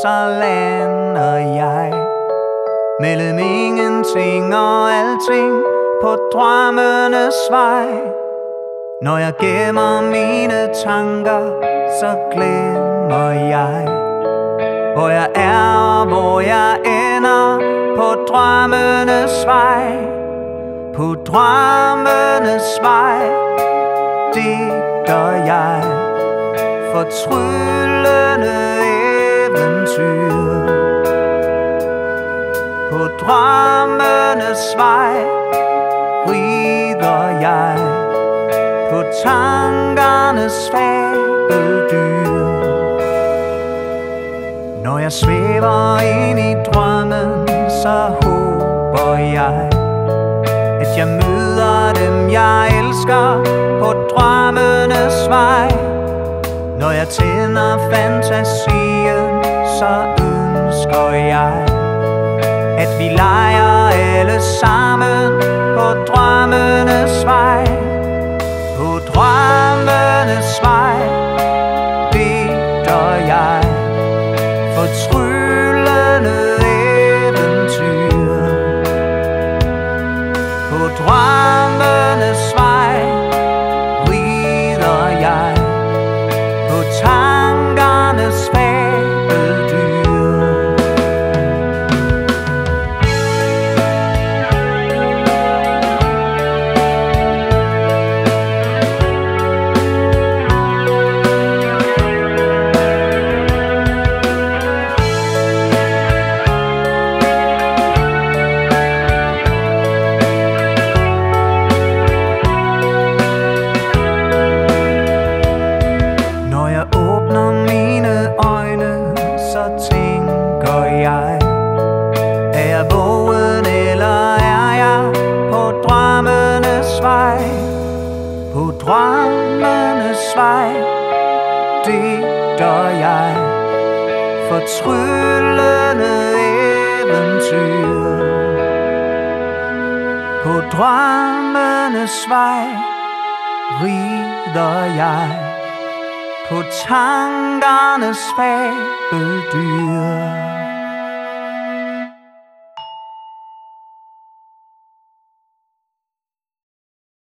så lander jeg mellem ingenting og alting på drømmenes vej. Når jeg gemmer mine tanker, så glemmer jeg hvor jeg er og hvor jeg ender på drømmenes vej. På drømmenes vej, det gør jeg. Fortryllende eventyr. På drømmenes vej rider jeg på tankernes fabeldyr. Når jeg svæver ind i drømmen, så håber jeg at jeg møder dem jeg elsker på drømmenes vej. Når jeg tænder fantasien, så ønsker jeg at vi leger alle sammen på drømmenes vej. På drømmenes vej, det gør jeg. Fortryllende eventyr. På drømmenes vej rider jeg på tankernes fabeldyr. Er jeg vågen, eller er jeg på drømmenes vej? På drømmenes vej, det gør jeg. Fortryllende eventyr. På drømmenes vej rider jeg på tankernes fabeldyr.